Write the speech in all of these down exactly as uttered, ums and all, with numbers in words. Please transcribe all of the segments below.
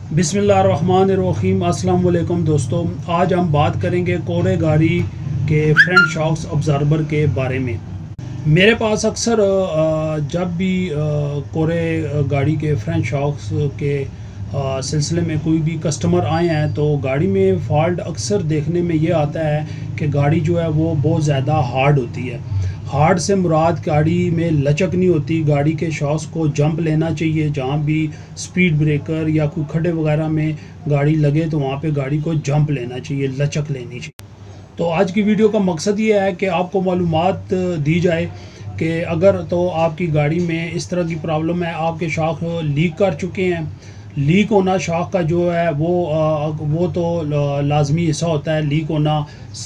बिस्मिल्लाहिर्रहमानिर्रहीम। अस्सलाम वालेकुम दोस्तों, आज हम बात करेंगे कोरे गाड़ी के फ्रंट शॉक्स ऑब्जर्वर के बारे में। मेरे पास अक्सर जब भी कोरे गाड़ी के फ्रंट शॉक्स के सिलसिले में कोई भी कस्टमर आए हैं तो गाड़ी में फ़ॉल्ट अक्सर देखने में ये आता है कि गाड़ी जो है वो बहुत ज़्यादा हार्ड होती है। हार्ड से मुराद गाड़ी में लचक नहीं होती। गाड़ी के शॉक्स को जंप लेना चाहिए। जहाँ भी स्पीड ब्रेकर या कोई खड्डे वगैरह में गाड़ी लगे तो वहाँ पे गाड़ी को जंप लेना चाहिए, लचक लेनी चाहिए। तो आज की वीडियो का मकसद ये है कि आपको मालूमात दी जाए कि अगर तो आपकी गाड़ी में इस तरह की प्रॉब्लम है, आपके शॉक लीक कर चुके हैं। लीक होना शॉक का जो है वो वो तो लाजमी हिस्सा होता है। लीक होना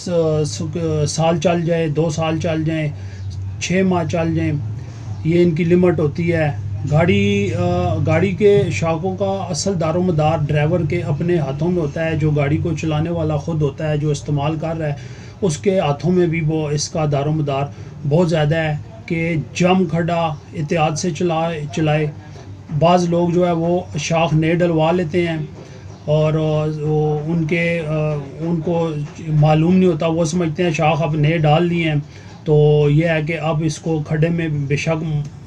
साल चल जाए, दो साल चल जाए, छः माह चल जाए, ये इनकी लिमिट होती है। गाड़ी गाड़ी के शॉकों का असल दारोमदार ड्राइवर के अपने हाथों में होता है। जो गाड़ी को चलाने वाला ख़ुद होता है, जो इस्तेमाल कर रहा है, उसके हाथों में भी वो इसका दारोमदार बहुत ज़्यादा है कि जम खड़ा एहतियात से चलाए चलाए बाज़ लोग जो है वो शॉक नए डलवा लेते हैं और वो उनके उनको मालूम नहीं होता। वो समझते हैं शॉक अब नए डाल लिए हैं तो ये है कि अब इसको खड्डे में बेशक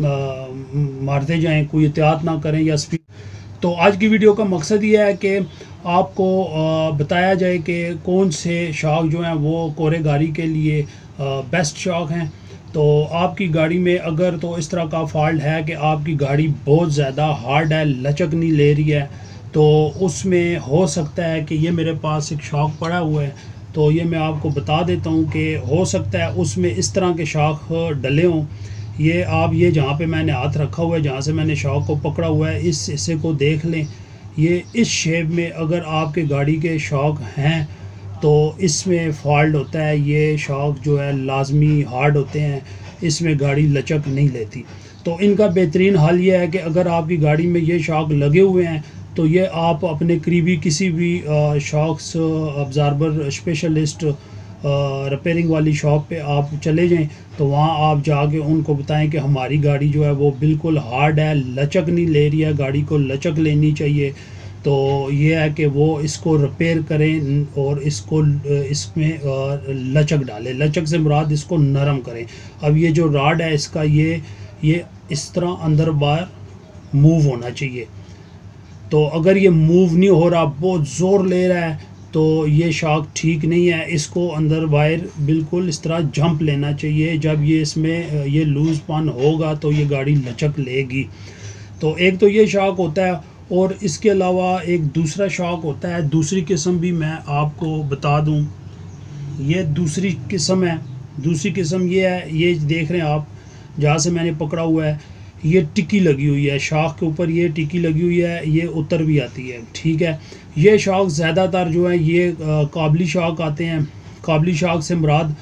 मारते जाएं, कोई एहतियात ना करें या स्पीड। तो आज की वीडियो का मकसद ये है कि आपको बताया जाए कि कौन से शॉक जो हैं वो कोरे गाड़ी के लिए बेस्ट शॉक हैं। तो आपकी गाड़ी में अगर तो इस तरह का फॉल्ट है कि आपकी गाड़ी बहुत ज़्यादा हार्ड है, लचक नहीं ले रही है, तो उसमें हो सकता है कि ये मेरे पास एक शॉक पड़ा हुआ है, तो ये मैं आपको बता देता हूँ कि हो सकता है उसमें इस तरह के शॉक डले हों। ये आप ये जहाँ पे मैंने हाथ रखा हुआ है, जहाँ से मैंने शॉक को पकड़ा हुआ है, इस हिस्से को देख लें। ये इस शेप में अगर आपके गाड़ी के शॉक हैं तो इसमें फॉल्ट होता है। ये शॉक जो है लाजमी हार्ड होते हैं, इसमें गाड़ी लचक नहीं लेती। तो इनका बेहतरीन हल ये है कि अगर आपकी गाड़ी में ये शॉक लगे हुए हैं तो ये आप अपने करीबी किसी भी शॉक्स ऑब्जर्वर स्पेशलिस्ट रिपेयरिंग वाली शॉप पे आप चले जाएं, तो वहाँ आप जाके उनको बताएं कि हमारी गाड़ी जो है वो बिल्कुल हार्ड है, लचक नहीं ले रही है, गाड़ी को लचक लेनी चाहिए। तो ये है कि वो इसको रिपेयर करें और इसको इसमें लचक डालें। लचक से मुराद इसको नरम करें। अब ये जो राड है इसका ये ये इस तरह अंदर बाहर मूव होना चाहिए। तो अगर ये मूव नहीं हो रहा, बहुत ज़ोर ले रहा है, तो ये शॉक ठीक नहीं है। इसको अंदर वायर बिल्कुल इस तरह जंप लेना चाहिए। जब ये इसमें ये लूज़पन होगा तो ये गाड़ी लचक लेगी। तो एक तो ये शॉक होता है और इसके अलावा एक दूसरा शॉक होता है, दूसरी किस्म भी मैं आपको बता दूं। ये दूसरी किस्म है। दूसरी किस्म ये है, ये देख रहे हैं आप जहाँ से मैंने पकड़ा हुआ है, ये टिक्की लगी हुई है शॉक के ऊपर, ये टिक्की लगी हुई है, ये उतर भी आती है, ठीक है। ये शॉक ज़्यादातर जो है ये काबली शॉक आते हैं। काबली शॉक से मुराद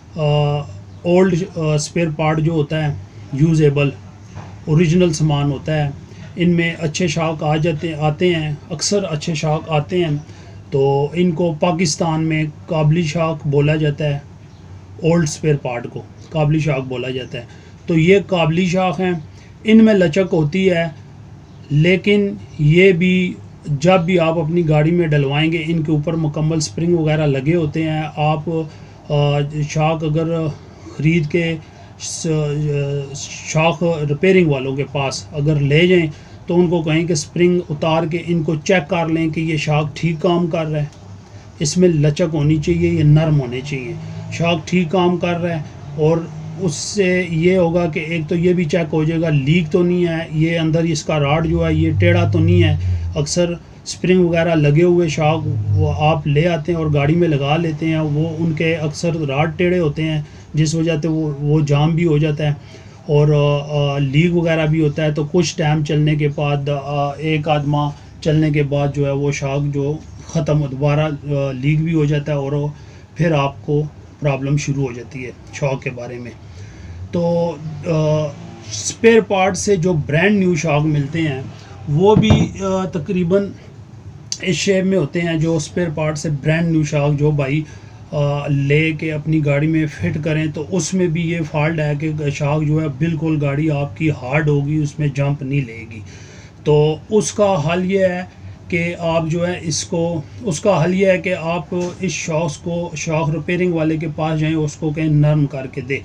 ओल्ड स्पेयर पार्ट जो होता है, यूजेबल ओरिजिनल सामान होता है, इनमें अच्छे शॉक आ जाते आते हैं, अक्सर अच्छे शॉक आते हैं। तो इनको पाकिस्तान में काबली शॉक बोला जाता है। ओल्ड स्पेयर पार्ट को काबली शॉक बोला जाता है। तो ये काबली शॉक हैं, इनमें लचक होती है, लेकिन ये भी जब भी आप अपनी गाड़ी में डलवाएंगे इनके ऊपर मुकम्मल स्प्रिंग वगैरह लगे होते हैं। आप शॉक अगर ख़रीद के शॉक रिपेयरिंग वालों के पास अगर ले जाएं तो उनको कहें कि स्प्रिंग उतार के इनको चेक कर लें कि ये शॉक ठीक काम कर रहा है, इसमें लचक होनी चाहिए, ये नरम होने चाहिए। शॉक ठीक काम कर रहा है और उससे ये होगा कि एक तो ये भी चेक हो जाएगा लीक तो नहीं है, ये अंदर इसका राड जो है ये टेढ़ा तो नहीं है। अक्सर स्प्रिंग वगैरह लगे हुए शॉक वो आप ले आते हैं और गाड़ी में लगा लेते हैं, वो उनके अक्सर राड टेढ़े होते हैं जिस वजह से वो वो जाम भी हो जाता है और आ, लीक वगैरह भी होता है। तो कुछ टाइम चलने के बाद आ, एक आधमा चलने के बाद जो है वो शॉक जो ख़त्म दोबारा लीक भी हो जाता है और फिर आपको प्रॉब्लम शुरू हो जाती है शॉक के बारे में। तो स्पेयर पार्ट से जो ब्रांड न्यू शॉक मिलते हैं वो भी तकरीबन इस शेप में होते हैं। जो स्पेयर पार्ट से ब्रांड न्यू शॉक जो भाई ले के अपनी गाड़ी में फ़िट करें तो उसमें भी ये फॉल्ट है कि शॉक जो है बिल्कुल गाड़ी आपकी हार्ड होगी, उसमें जंप नहीं लेगी। तो उसका हल ये है कि आप जो है इसको, उसका हल ये है कि आप इस शॉक्स को शॉक रिपेयरिंग वाले के पास जाएं, उसको कहीं नरम करके दे।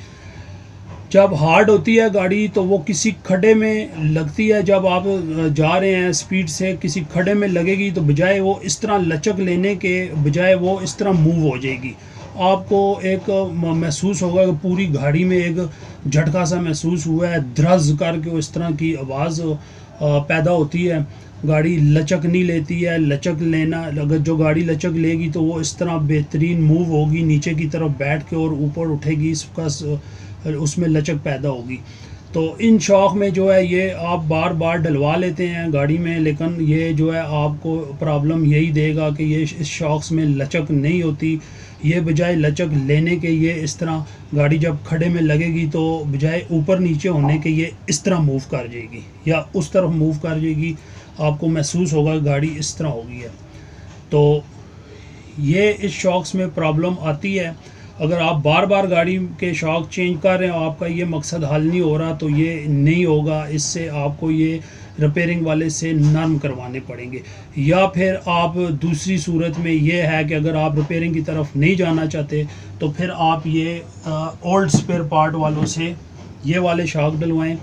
जब हार्ड होती है गाड़ी तो वो किसी खड्डे में लगती है, जब आप जा रहे हैं स्पीड से किसी खड्डे में लगेगी तो बजाय वो इस तरह लचक लेने के बजाय वो इस तरह मूव हो जाएगी। आपको एक महसूस होगा कि पूरी गाड़ी में एक झटका सा महसूस हुआ है, द्रज करके इस तरह की आवाज़ पैदा होती है। गाड़ी लचक नहीं लेती है। लचक लेना, अगर जो गाड़ी लचक लेगी तो वो इस तरह बेहतरीन मूव होगी, नीचे की तरफ बैठ के और ऊपर उठेगी, इसका उसमें लचक पैदा होगी। तो इन शॉक में जो है ये आप बार बार डलवा लेते हैं गाड़ी में, लेकिन ये जो है आपको प्रॉब्लम यही देगा कि ये इस शॉक्स में लचक नहीं होती। ये बजाय लचक लेने के ये इस तरह गाड़ी जब खड़े में लगेगी तो बजाय ऊपर नीचे होने के ये इस तरह मूव कर जाएगी या उस तरफ मूव कर जाएगी। आपको महसूस होगा गाड़ी इस तरह होगी है। तो ये इस शॉक्स में प्रॉब्लम आती है। अगर आप बार बार गाड़ी के शॉक चेंज कर रहे हो, आपका ये मकसद हल नहीं हो रहा, तो ये नहीं होगा। इससे आपको ये रिपेयरिंग वाले से नरम करवाने पड़ेंगे। या फिर आप दूसरी सूरत में ये है कि अगर आप रिपेयरिंग की तरफ नहीं जाना चाहते तो फिर आप ये ओल्ड स्पेयर पार्ट वालों से ये वाले शॉक डलवाएं।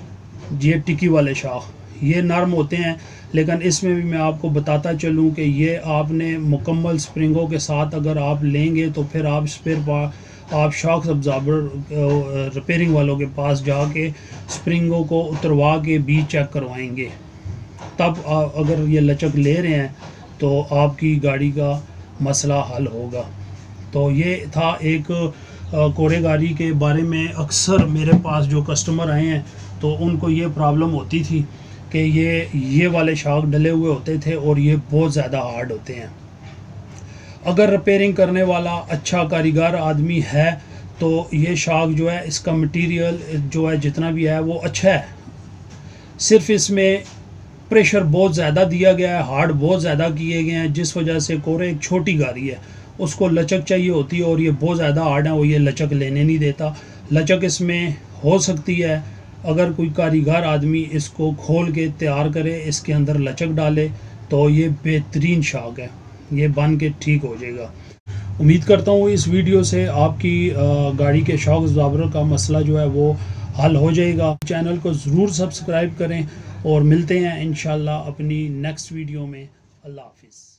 ये टिकी वाले शॉक ये नरम होते हैं, लेकिन इसमें भी मैं आपको बताता चलूं कि ये आपने मुकम्मल स्प्रिंगों के साथ अगर आप लेंगे तो फिर आप स्पेयर पार्ट आप शॉक अब्जॉर्बर रिपेयरिंग वालों के पास जाके स्प्रिंगों को उतरवा के बीच चेक करवाएंगे। तब अगर ये लचक ले रहे हैं तो आपकी गाड़ी का मसला हल होगा। तो ये था एक कोरे गाड़ी के बारे में। अक्सर मेरे पास जो कस्टमर आए हैं तो उनको ये प्रॉब्लम होती थी कि ये ये वाले शॉक डले हुए होते थे और ये बहुत ज़्यादा हार्ड होते हैं। अगर रिपेयरिंग करने वाला अच्छा कारीगर आदमी है तो ये शॉक जो है, इसका मटेरियल जो है जितना भी है वो अच्छा है, सिर्फ इसमें प्रेशर बहुत ज़्यादा दिया गया है, हार्ड बहुत ज़्यादा किए गए हैं, जिस वजह से कोरे एक छोटी गाड़ी है उसको लचक चाहिए होती है और ये बहुत ज़्यादा हार्ड है, वो ये लचक लेने नहीं देता। लचक इसमें हो सकती है अगर कोई कारीगर आदमी इसको खोल के तैयार करे, इसके अंदर लचक डाले तो ये बेहतरीन शॉक है, ये बन के ठीक हो जाएगा। उम्मीद करता हूँ इस वीडियो से आपकी गाड़ी के शॉक अब्जॉर्बर का मसला जो है वो हल हो जाएगा। चैनल को ज़रूर सब्सक्राइब करें और मिलते हैं इंशाल्लाह अपनी नेक्स्ट वीडियो में। अल्लाह हाफिज़।